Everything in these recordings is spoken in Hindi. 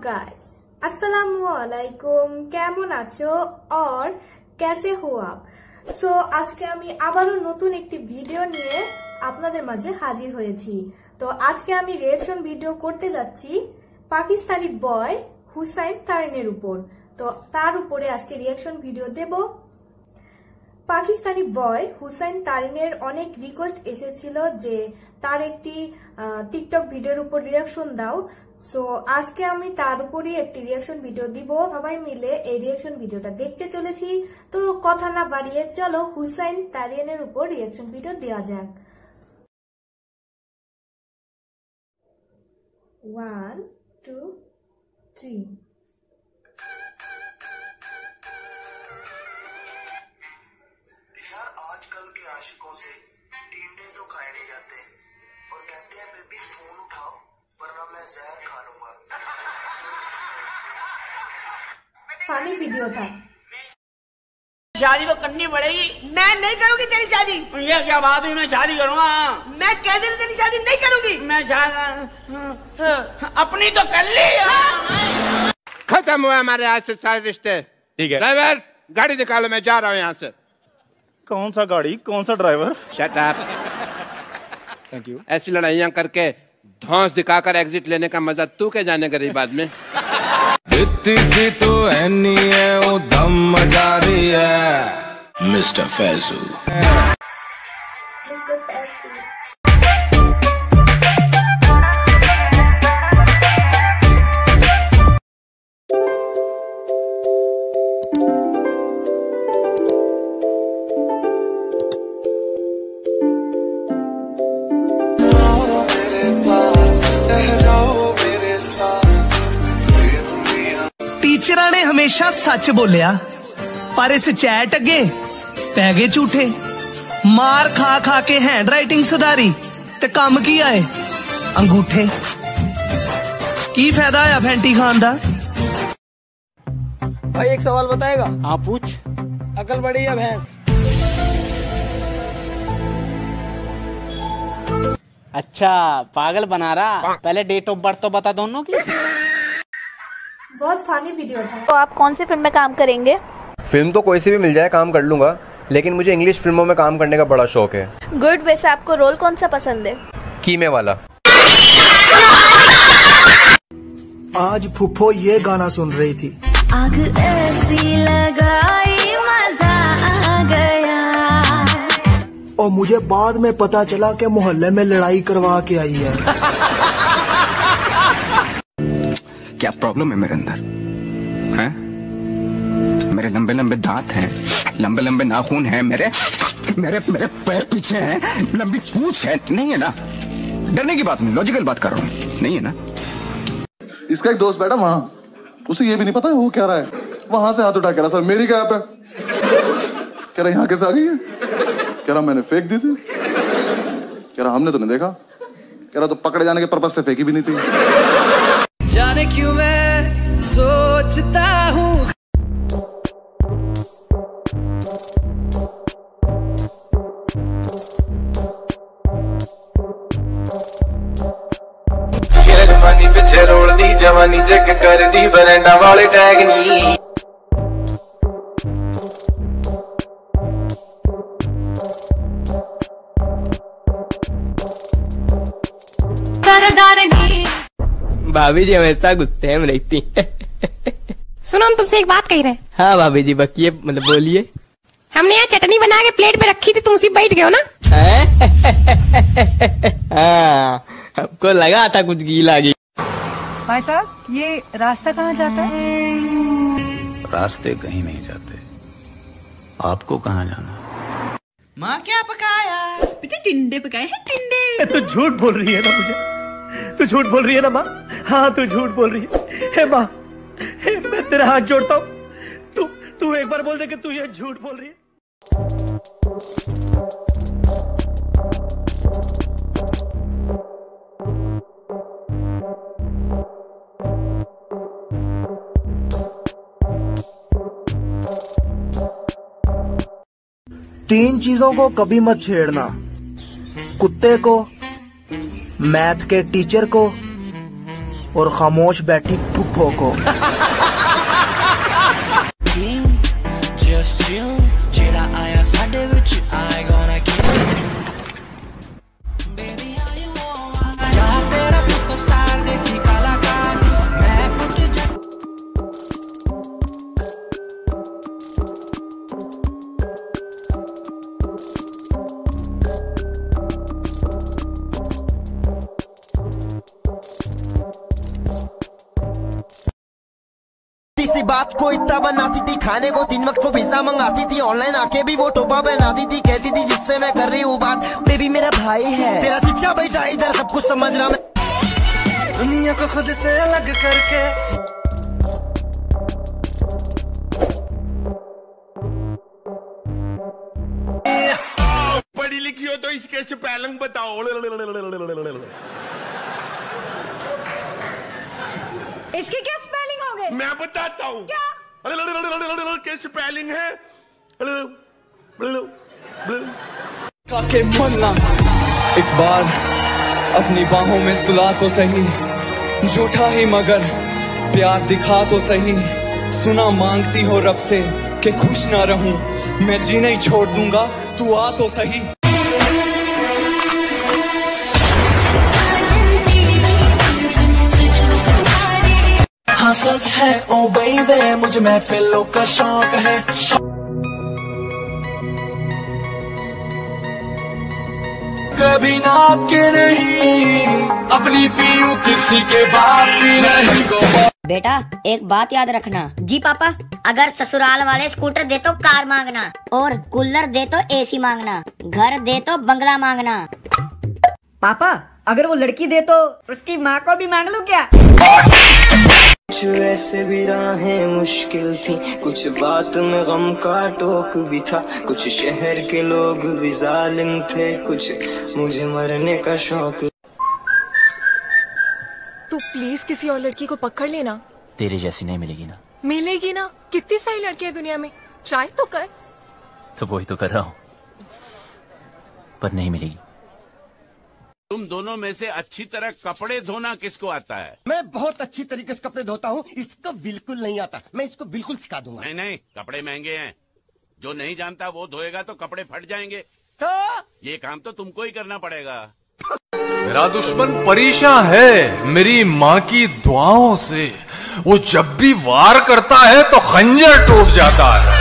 गाइस, अस्सलामुअलैकुम, কেমন আছো और कैसे हो आप? সো আজকে আমি আবারো নতুন একটি ভিডিও নিয়ে আপনাদের মাঝে হাজির হয়েছি। তো আজকে আমি রিঅ্যাকশন ভিডিও করতে যাচ্ছি পাকিস্তানি বয় হুসাইন তারিনের উপর। তো তার উপরে আজকে রিঅ্যাকশন ভিডিও দেব। পাকিস্তানি বয় হুসাইন তারিনের অনেক রিকোয়েস্ট এসেছিল যে তার একটি টিকটক ভিডিওর উপর রিঅ্যাকশন দাও। সো আজকে আমি তার উপরই একটি রিঅ্যাকশন ভিডিও দিব। সবাই মিলে এই রিঅ্যাকশন ভিডিওটা দেখতে চলেছি। তো কথা না বাড়িয়ে চলো হুসাইন তারিনের উপর রিঅ্যাকশন ভিডিও দেওয়া যাক। 1 2 3 यार आजकल के आशिकों से टिंडे तो खाए नहीं जाते और कहते हैं बेबी फोन उठाओ वरना मैं जहर खा लूंगा। फनी वीडियो था। शादी तो करनी पड़ेगी। मैं नहीं करूंगी तेरी शादी। ये क्या बात हुई? मैं शादी करूंगा। मैं कह दे रही तेरी शादी नहीं करूंगी। मैं अपनी तो कर ली। खत्म हुआ हमारे आज से सारे रिश्ते। ठीक है ड्राइवर गाड़ी निकालो, मैं जा रहा हूँ यहाँ से। कौन सा गाड़ी कौन सा driver? Shut up. Thank you. ऐसी लड़ाइयाँ करके धौंस दिखाकर एग्जिट लेने का मजा तू के जाने गरीब आदमी। इतनी सी तो ऐनी है वो दम मचा रही है मिस्टर फैजू। टीचर ने हमेशा सच बोलिया पर इस चैट अगे पै गए झूठे। मार खा खा के हैंड राइटिंग सुधारी ते काम की आए अंगूठे। की फायदा आया फैंटी खान दा? भाई एक सवाल बताएगा? हाँ पूछ। अकल बड़ी या भैंस? अच्छा पागल बना रहा। पहले डेट ऑफ बर्थ तो बता दोनों की। बहुत फनी वीडियो था। तो आप कौन सी फिल्म में काम करेंगे? फिल्म तो कोई सी भी मिल जाए काम कर लूंगा, लेकिन मुझे इंग्लिश फिल्मों में काम करने का बड़ा शौक है। गुड। वैसे आपको रोल कौन सा पसंद है? कीमे वाला। आज फुफो ये गाना सुन रही थी। आग ऐसी लगाई मजा आ गया। और मुझे बाद में पता चला कि मोहल्ले में लड़ाई करवा के आई है। क्या प्रॉब्लम है मेरे अंदर हैं? मेरे लंबे लंबे दांत हैं, लंबे लंबे नाखून हैं, मेरे मेरे मेरे पैर पीछे हैं, लंबी पूंछ है। नहीं है ना? डरने की बात नहीं, लॉजिकल बात कर रहा हूँ। नहीं है ना? इसका एक दोस्त बैठा वहां, उसे ये भी नहीं पता है वो क्या रहा है। वहां से हाथ उठा कह रहा सर मेरी कैप है। कह रहा यहाँ कैसे आ गई है? कह रहा मैंने फेंक दी थी। कह रहा हमने तो नहीं देखा। कह रहा तो पकड़े जाने के पर्पज से फेंकी भी नहीं थी। जाने क्यों मैं सोचता हूँ। जवानी पिछे रोल दी, जवानी चेक कर दी, बरंडा वाले टैग नी। भाभी जी हमेशा गुस्से में रहती है। सुनो हम तुमसे एक बात कह रहे हैं। हाँ भाभी जी बकिए, मतलब बोलिए। हमने यहाँ चटनी बना के प्लेट पे रखी थी, तुम उसी बैठ गए हो ना? हाँ हमको लगा था कुछ गीला गी। भाई साहब ये रास्ता कहाँ जाता है? रास्ते कहीं नहीं जाते, आपको कहाँ जाना? माँ क्या पकाया? बेटा टिंडे पकाए हैं, टिंडे। तू झूठ बोल रही है ना मुझे? तू झूठ बोल रही है ना माँ? हाँ तू झूठ बोल रही है माँ। मैं तेरा हाथ जोड़ता हूँ, तू एक बार बोल दे कि तू ये झूठ बोल रही है। तीन चीजों को कभी मत छेड़ना, कुत्ते को, मैथ के टीचर को और खामोश बैठी फुप्पो को। सी बात को इतना बनाती थी, खाने को 3 वक्त को पिज्जा मंगाती थी, ऑनलाइन आके भी वो टोपा पहनाती थी, कहती थी जिससे मैं कर रही हूँ बात बेबी मेरा भाई है, तेरा चिच्चा बेटा इधर सब कुछ समझ रहा मैं, दुनिया को खुद से अलग करके। पढ़ी लिखी हो तो इसके स्पेलिंग बताओ। इसके क्या स्पेलिंग होंगे? मैं बताता हूँ। क्या? क्या स्पेलिंग है? काके मन्ना एक बार अपनी बाहों में सुला तो सही, झूठा ही मगर प्यार दिखा तो सही, सुना मांगती हो रब से कि खुश ना रहूं, मैं जीना ही छोड़ दूंगा, तू आ तो सही। हाँ सच है ओ बेबी, मुझे महफिलों का शौक है। कभी नाप के नहीं अपनी पीऊ किसी के बाप की नहीं को। बेटा एक बात याद रखना। जी पापा। अगर ससुराल वाले स्कूटर दे तो कार मांगना, और कूलर दे तो एसी मांगना, घर दे तो बंगला मांगना। पापा अगर वो लड़की दे तो उसकी माँ को भी मांग लो क्या? कुछ ऐसे भी राहें मुश्किल थी, कुछ बात में गम का टोक भी था, कुछ शहर के लोग भी जालिम थे, कुछ मुझे मरने का शौक। तू प्लीज किसी और लड़की को पकड़ लेना। तेरे जैसी नहीं मिलेगी ना। मिलेगी ना, कितनी सारी लड़कियां दुनिया में, ट्राई तो कर। तो वही तो कर रहा हूँ, पर नहीं मिलेगी। तुम दोनों में से अच्छी तरह कपड़े धोना किसको आता है? मैं बहुत अच्छी तरीके से कपड़े धोता हूँ, इसको बिल्कुल नहीं आता, मैं इसको बिल्कुल सिखा दूंगा। नहीं नहीं, कपड़े महंगे हैं, जो नहीं जानता वो धोएगा तो कपड़े फट जाएंगे, तो ये काम तो तुमको ही करना पड़ेगा। मेरा दुश्मन परेशान है मेरी माँ की दुआओं से, वो जब भी वार करता है तो खंजर टूट जाता है।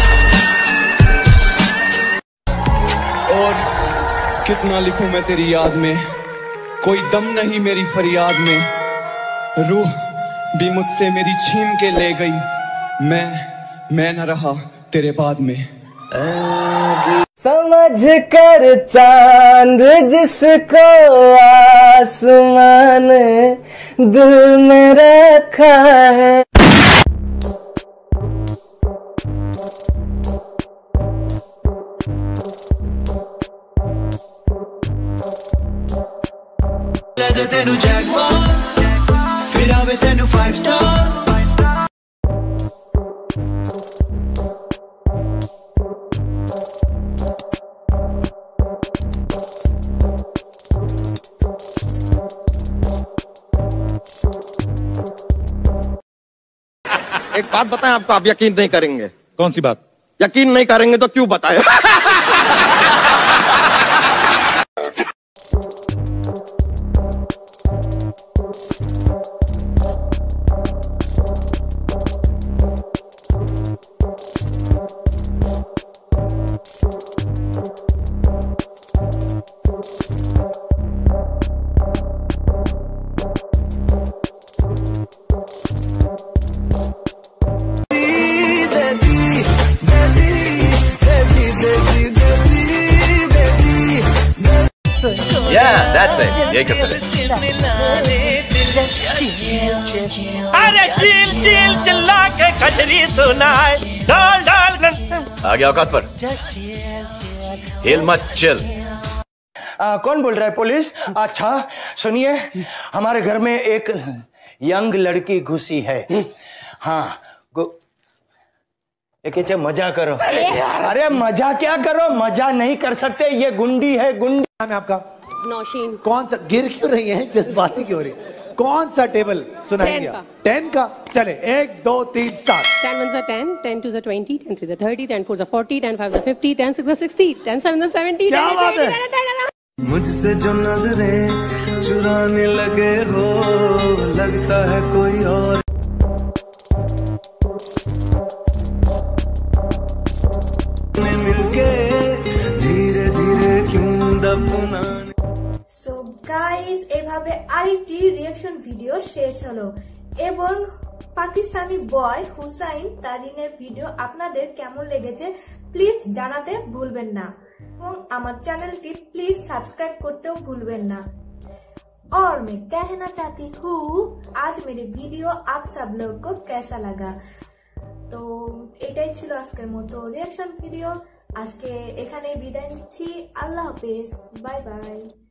और कितना लिखूं मैं तेरी याद में, कोई दम नहीं मेरी फरियाद में, रूह भी मुझसे मेरी छीन के ले गई, मैं न रहा तेरे बाद में। समझ कर चांद जिसको आसमान दिल में रखा है। तेनू जैकपॉट फिर आवे तेनू 5 स्टार। एक बात बताएं आपको, आप यकीन नहीं करेंगे। कौन सी बात? यकीन नहीं करेंगे तो क्यों बताएं। Yeah, that's it. यही करते हैं। अरे चिल चिल चिल्ला के खजरी सुनाए, डाल डाल आ गया औकात पर। हिल मत, चिल। कौन बोल रहा है? पुलिस? अच्छा सुनिए, हमारे घर में एक यंग लड़की घुसी है। हाँ एक मजा करो। अरे मजा क्या करो, मजा नहीं कर सकते, ये गुंडी है, गुंडी। नाम है आपका? नौशीन। कौन सा गिर क्यों रही है, जज्बाती क्यों रही? कौन सा टेबल सुनाएंगे आप? 10 का। चले 1 2 3 start. 10 1s are 10, 10 2s are 20, 10 3s are 30, 10 4s are 40, 10 5s are 50, 10 6s are 60, 10 7s are 70. क्या बात है? मुझसे जो नजरें चुराने लगे हो, लगता है कोई और। मिलके धीरे धीरे क्यों दफनाने। সো গাইস, এভাবে আরেকটি রিঅ্যাকশন ভিডিও শেষ হলো এবং পাকিস্তানি বয় হুসাইন তারিনের ভিডিও আপনাদের কেমন লেগেছে প্লিজ জানাতে ভুলবেন না এবং আমার চ্যানেলটি প্লিজ সাবস্ক্রাইব করতেও ভুলবেন না। और मैं कहना चाहती हूँ आज मेरे वीडियो आप सब लोग को कैसा लगा। তো এটাই ছিল আজকের মতো রিঅ্যাকশন ভিডিও। আজকে এখানেই বিদায় নিচ্ছি। আল্লাহ হাফেজ, বাই বাই।